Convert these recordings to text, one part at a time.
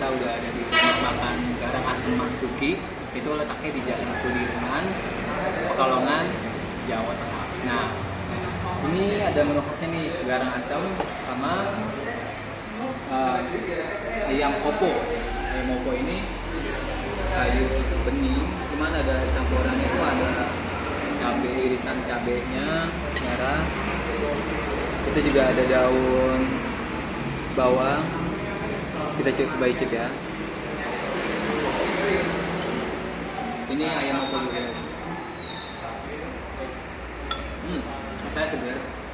udah ada di rumah makan Garang Asem Mas Tuki. Itu letaknya di Jalan Sudirman, Pekalongan, Jawa Tengah. Nah, ini ada menu khasnya nih, garang asam sama ayam opo. Ayam opo ini sayur bening, cuman ada campurannya itu ada cabai, irisan cabenya merah. Itu juga ada daun bawang. Kita coba icip ya. Ini ayam opo juga. Saya segar.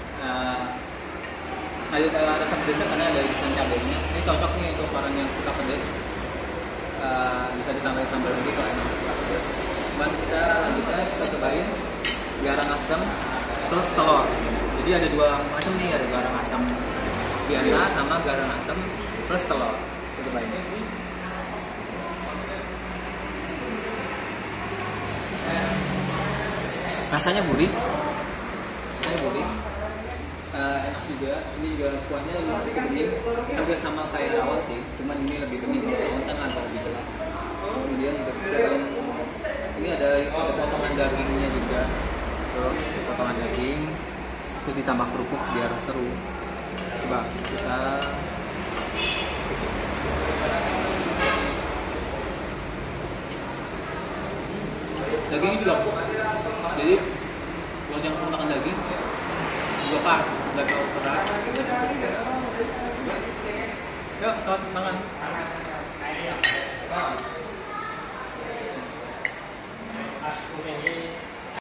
Lanjut rasa pedasnya karena ada irisan cabenya. Ini cocok nih untuk orang yang suka pedas. Bisa ditambahin sambal lagi kalau emang suka pedas. Cuman kita lanjutnya kita cobain garang asam plus telur. Jadi ada dua macam nih, ada garang asam biasa sama garang asam plus telur. Kita cobain. Rasanya gurih. Enak juga. Ini juga kuahnya sedikit bening, hampir sama kayak rawon sih, cuman ini lebih bening. Rawon kan agak lebih gelap. Kemudian juga kita ini ada potongan dagingnya juga, potongan daging, terus ditambah kerupuk biar seru. Coba kita cicip. Dagingnya juga empuk, jadi buat yang makan daging juga pas, nggak terlalu berat. Yuk, selamat makan.